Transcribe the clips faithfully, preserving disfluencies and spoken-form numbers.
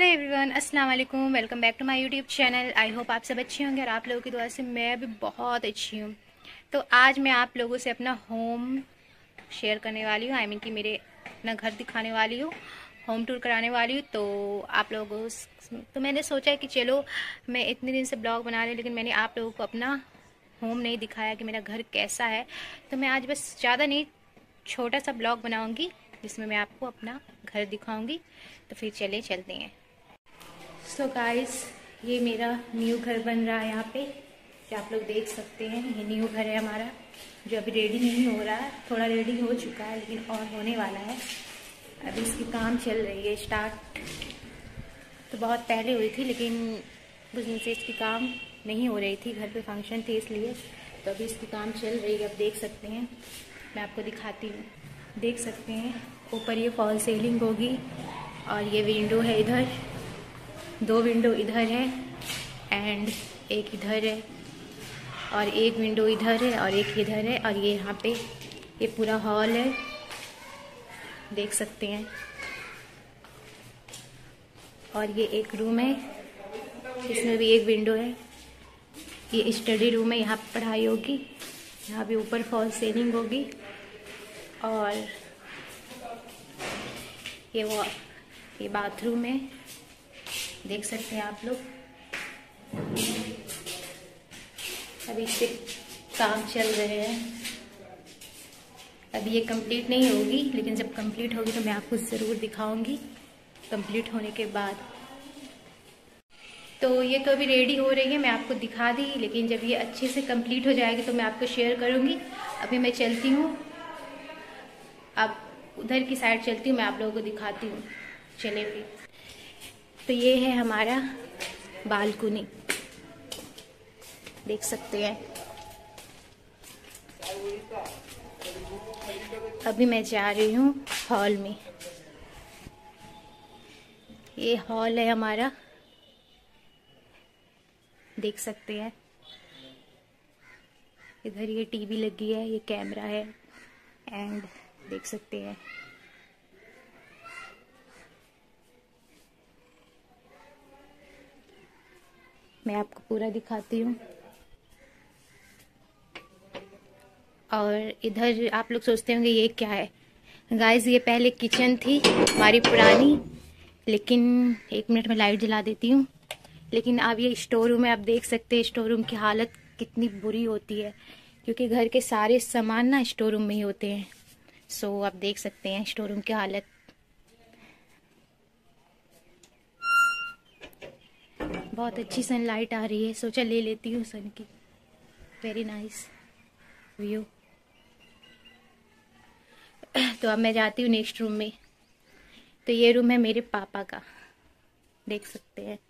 Everyone, अस्सलाम वालेकुम। Welcome back to my YouTube channel. I hope आप सब अच्छे होंगे और आप लोगों की दुआ से मैं भी बहुत अच्छी हूँ। तो आज मैं आप लोगों से अपना होम शेयर करने वाली हूँ। आई मीन कि मेरे अपना घर दिखाने वाली हूँ, होम टूर कराने वाली हूँ। तो आप लोगों तो मैंने सोचा है कि चलो मैं इतने दिन से ब्लॉग बना रही हूँ, लेकिन मैंने आप लोगों को अपना होम नहीं दिखाया कि मेरा घर कैसा है। तो मैं आज बस ज़्यादा नहीं, छोटा सा ब्लॉग बनाऊँगी जिसमें मैं आपको अपना घर दिखाऊंगी। तो फिर चले चलते हैं। सो so गाइस, ये मेरा न्यू घर बन रहा है। यहाँ पे जो आप लोग देख सकते हैं, ये न्यू घर है हमारा, जो अभी रेडी नहीं हो रहा है। थोड़ा रेडी हो चुका है लेकिन और होने वाला है। अभी इसकी काम चल रही है स्टार्ट। तो बहुत पहले हुई थी लेकिन कुछ दिन से इसकी काम नहीं हो रही थी, घर पे फंक्शन थे इसलिए। तो अभी इसकी काम चल रही है, आप देख सकते हैं। मैं आपको दिखाती हूँ, देख सकते हैं ऊपर ये फॉल सीलिंग होगी और ये विंडो है इधर, दो विंडो इधर है एंड एक इधर है और एक विंडो इधर है और एक इधर है। और ये यहाँ पे ये पूरा हॉल है, देख सकते हैं। और ये एक रूम है, इसमें भी एक विंडो है। ये स्टडी रूम है, यहाँ पे पढ़ाई होगी। यहाँ भी ऊपर फॉल सीलिंग होगी। और ये वो ये बाथरूम है, देख सकते हैं आप लोग। अभी इस पे काम चल रहे हैं, अभी ये कंप्लीट नहीं होगी, लेकिन जब कंप्लीट होगी तो मैं आपको ज़रूर दिखाऊंगी कंप्लीट होने के बाद। तो ये तो अभी रेडी हो रही है, मैं आपको दिखा दी, लेकिन जब ये अच्छे से कंप्लीट हो जाएगी तो मैं आपको शेयर करूंगी। अभी मैं चलती हूँ, अब उधर की साइड चलती हूँ, मैं आप लोगों को दिखाती हूँ। चले फिर। तो ये है हमारा बालकनी, देख सकते हैं। अभी मैं जा रही हूँ हॉल में। ये हॉल है हमारा, देख सकते हैं। इधर ये टीवी लगी है, ये कैमरा है एंड देख सकते हैं। मैं आपको पूरा दिखाती हूँ। और इधर आप लोग सोचते होंगे ये क्या है। गाइस, ये पहले किचन थी हमारी पुरानी, लेकिन एक मिनट में लाइट जला देती हूँ। लेकिन अब ये स्टोर रूम है, आप देख सकते हैं स्टोर रूम की हालत कितनी बुरी होती है, क्योंकि घर के सारे सामान ना स्टोर रूम में ही होते हैं। सो आप देख सकते हैं स्टोर रूम की हालत। बहुत अच्छी सनलाइट आ रही है, सोचा ले लेती हूँ सन की। Very nice view. तो अब मैं जाती हूँ नेक्स्ट रूम में। तो ये रूम है मेरे पापा का, देख सकते हैं।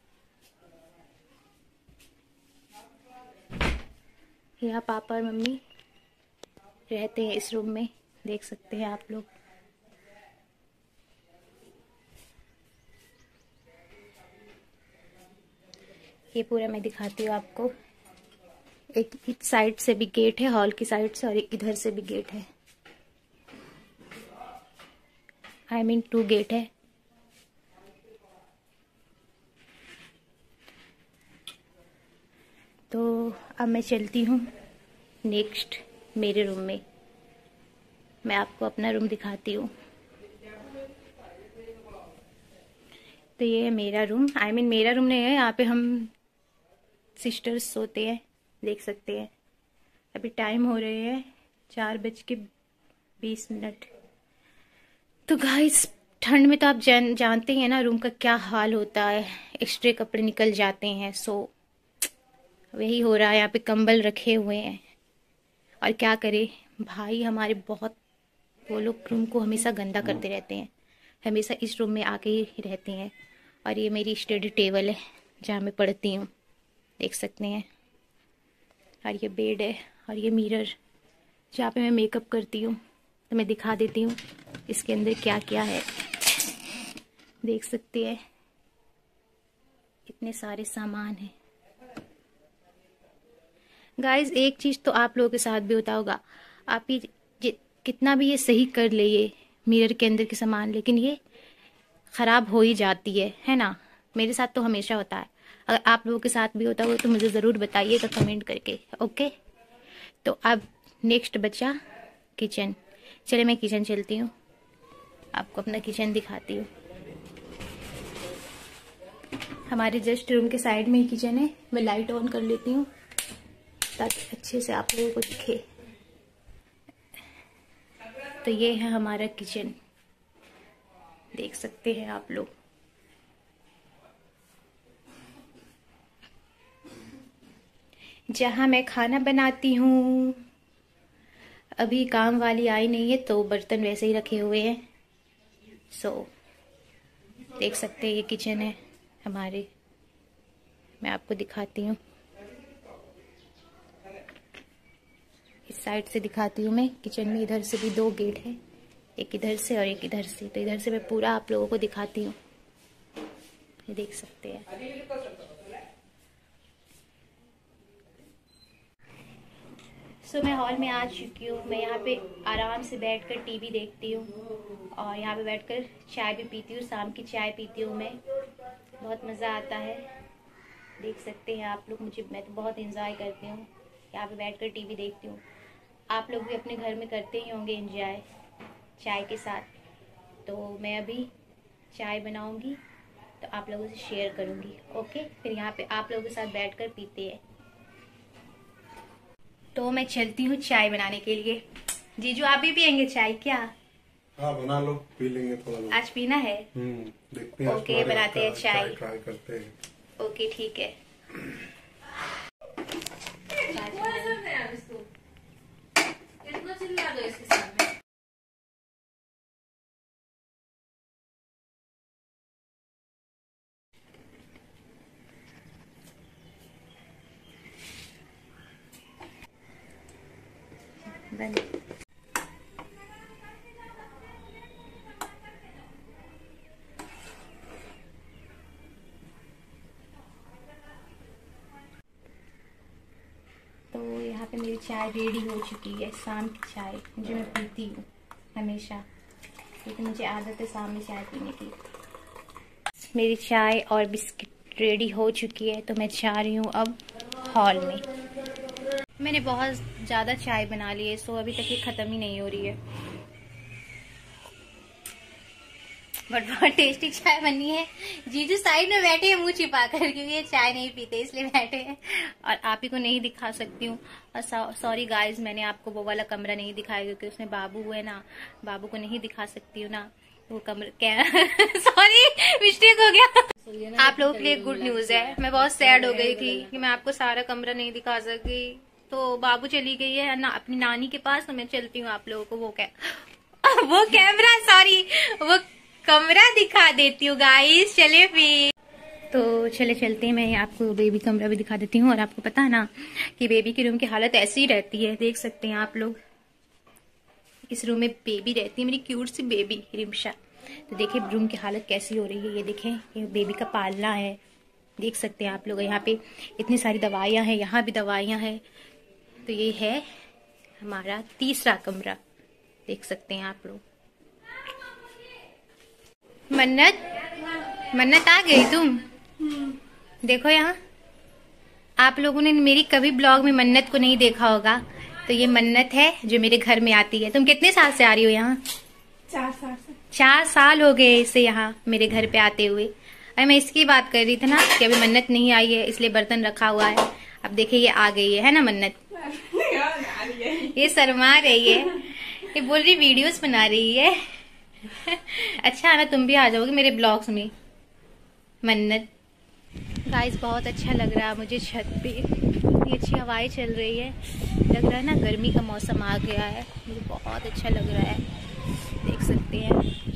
यहाँ पापा और मम्मी रहते हैं इस रूम में, देख सकते हैं आप लोग। ये पूरा मैं दिखाती हूँ आपको। एक इस साइड से भी गेट है, हॉल की साइड से, और एक इधर से भी गेट है। आई मीन टू गेट है। तो अब मैं चलती हूँ नेक्स्ट मेरे रूम में, मैं आपको अपना रूम दिखाती हूँ। तो ये है मेरा रूम। आई मीन मेरा रूम नहीं है, यहाँ पे हम सिस्टर्स सोते हैं, देख सकते हैं। अभी टाइम हो रहे हैं चार बज के बीस मिनट। तो गाइस, ठंड में तो आप जान जानते हैं ना रूम का क्या हाल होता है, एक्स्ट्रे कपड़े निकल जाते हैं। सो वही हो रहा है, यहाँ पे कंबल रखे हुए हैं। और क्या करें, भाई हमारे बहुत, वो लोग रूम को हमेशा गंदा करते रहते हैं, हमेशा इस रूम में आके ही रहते हैं। और ये मेरी स्टडी टेबल है जहाँ मैं पढ़ती हूँ, देख सकते हैं। और ये बेड है और ये मिरर जहाँ पे मैं मेकअप करती हूँ। तो मैं दिखा देती हूँ इसके अंदर क्या क्या है, देख सकते हैं। इतने सारे सामान हैं गाइस। एक चीज़ तो आप लोगों के साथ भी होता होगा, आप ये कितना भी ये सही कर ले ये मिरर के अंदर के सामान, लेकिन ये ख़राब हो ही जाती है है ना। मेरे साथ तो हमेशा होता है, अगर आप लोगों के साथ भी होता हो तो मुझे ज़रूर बताइएगा कमेंट करके। ओके, तो अब नेक्स्ट बचा किचन। चलिए मैं किचन चलती हूँ, आपको अपना किचन दिखाती हूँ। हमारे जस्ट रूम के साइड में ही किचन है। मैं लाइट ऑन कर लेती हूँ ताकि अच्छे से आप लोगों को दिखे। तो ये है हमारा किचन, देख सकते हैं आप लोग। जहाँ मैं खाना बनाती हूँ। अभी काम वाली आई नहीं है तो बर्तन वैसे ही रखे हुए हैं। सो so, देख सकते हैं ये किचन है हमारे। मैं आपको दिखाती हूँ, इस साइड से दिखाती हूँ मैं। किचन में इधर से भी दो गेट है, एक इधर से और एक इधर से। तो इधर से मैं पूरा आप लोगों को दिखाती हूँ, ये देख सकते हैं। सो so, मैं हॉल में आ चुकी हूँ। मैं यहाँ पे आराम से बैठकर टीवी देखती हूँ और यहाँ पे बैठकर चाय भी पीती हूँ। शाम की चाय पीती हूँ मैं, बहुत मज़ा आता है। देख सकते हैं आप लोग मुझे, मैं तो बहुत एंजॉय करती हूँ यहाँ पे बैठकर टीवी देखती हूँ। आप लोग भी अपने घर में करते ही होंगे एंजॉय चाय के साथ। तो मैं अभी चाय बनाऊँगी तो आप लोगों से शेयर करूँगी। ओके, फिर यहाँ पे आप लोगों के साथ बैठकर पीते हैं। तो मैं चलती हूँ चाय बनाने के लिए। जीजू आप भी पियेंगे चाय क्या? हाँ बना लो, पी लेंगे थोड़ा। आज पीना है? हम्म, देखते हैं। ओके, बनाते हैं चाय। ट्राई करते हैं। ओके ठीक है। बंद। तो यहाँ पे मेरी चाय रेडी हो चुकी है। शाम की चाय जो मैं पीती हूँ हमेशा, क्योंकि मुझे आदत है शाम में चाय पीने की। मेरी चाय और बिस्किट रेडी हो चुकी है तो मैं जा रही हूँ अब हॉल में। मैंने बहुत ज़्यादा चाय बना ली है, सो अभी तक ये ख़त्म ही नहीं हो रही है। बट बहुत टेस्टी चाय बनी है। जीजू साइड में बैठे हैं मुंह छिपा कर, क्योंकि ये चाय नहीं पीते इसलिए बैठे हैं और आप ही को नहीं दिखा सकती हूँ। और सॉरी गाइस, मैंने आपको वो वाला कमरा नहीं दिखाया क्योंकि उसमें बाबू है ना, बाबू को नहीं दिखा सकती हूँ ना वो कमरा। क्या सॉरी मिस्टेक हो गया। आप लोगों के लिए गुड न्यूज है, मैं बहुत सैड हो गई थी कि मैं आपको सारा कमरा नहीं दिखा सकी। तो बाबू चली गई है ना अपनी नानी के पास, तो मैं चलती हूँ आप लोगों को वो क्या वो कैमरा सॉरी वो कमरा दिखा देती हूँ गाइस। चले फिर तो चले चलते हैं। मैं आपको बेबी कमरा भी दिखा देती हूँ। और आपको पता है ना कि बेबी के रूम की हालत ऐसी ही रहती है, देख सकते हैं आप लोग। इस रूम में बेबी रहती है, मेरी क्यूट सी बेबी रिमशा। तो देखिए रूम की हालत कैसी हो रही है। ये देखें, ये बेबी का पालना है, देख सकते हैं आप लोग। यहाँ पे इतनी सारी दवाइयाँ हैं, यहाँ भी दवाइयाँ हैं। तो ये है हमारा तीसरा कमरा, देख सकते हैं आप लोग। मन्नत मन्नत आ गई तुम? देखो यहाँ आप लोगों ने मेरी कभी ब्लॉग में मन्नत को नहीं देखा होगा, तो ये मन्नत है जो मेरे घर में आती है। तुम कितने साल से आ रही हो यहाँ? चार साल से। चार साल हो गए इसे यहाँ मेरे घर पे आते हुए। अरे मैं इसकी बात कर रही थी ना कि अभी मन्नत नहीं आई है इसलिए बर्तन रखा हुआ है। अब देखिए ये आ गई है, है ना मन्नत? ये शर्मा रही है, ये बोल रही वीडियोस बना रही है। अच्छा ना, तुम भी आ जाओगे मेरे ब्लॉग्स में मन्नत। गाइस बहुत अच्छा लग रहा है मुझे छत पे, इतनी अच्छी हवाएं चल रही है। लग रहा है ना गर्मी का मौसम आ गया है, मुझे बहुत अच्छा लग रहा है, देख सकते हैं।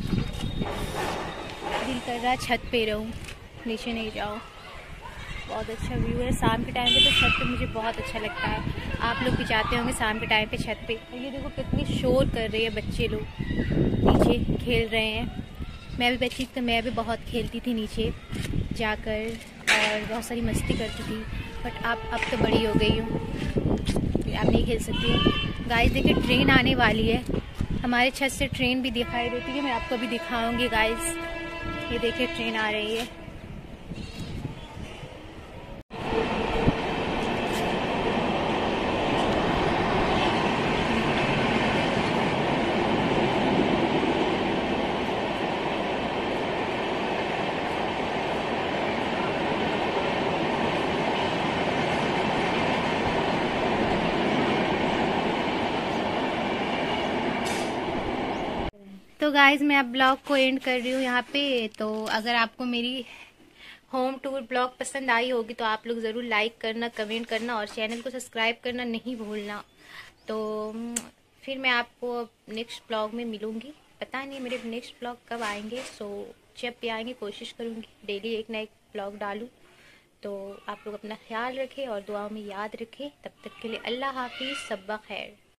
दिल कर रहा है छत पे रहूं, नीचे नहीं जाऊं। बहुत अच्छा व्यू है शाम के टाइम पे, तो छत पे मुझे बहुत अच्छा लगता है। आप लोग भी जाते होंगे शाम के टाइम पे छत पे। और ये देखो कितनी शोर कर रही है, बच्चे लोग नीचे खेल रहे हैं। मैं भी बच्ची तो मैं भी बहुत खेलती थी नीचे जाकर और बहुत सारी मस्ती करती थी। बट अब अब तो बड़ी हो गई हूँ, अब नहीं खेल सकती हूँ। गाइस देखिए ट्रेन आने वाली है, हमारे छत से ट्रेन भी दिखाई देती है, मैं आपको भी दिखाऊंगी गाइस। ये देखिए ट्रेन आ रही है। तो गाइज मैं अब ब्लॉग को एंड कर रही हूँ यहाँ पे। तो अगर आपको मेरी होम टूर ब्लॉग पसंद आई होगी तो आप लोग ज़रूर लाइक करना, कमेंट करना और चैनल को सब्सक्राइब करना नहीं भूलना। तो फिर मैं आपको नेक्स्ट ब्लॉग में मिलूँगी। पता नहीं मेरे नेक्स्ट ब्लॉग कब आएंगे, सो जब भी आएंगे कोशिश करूँगी डेली एक ना एक ब्लॉग डालूँ। तो आप लोग अपना ख्याल रखें और दुआओं में याद रखें। तब तक के लिए अल्लाह हाफिज़, सब्बा खैर।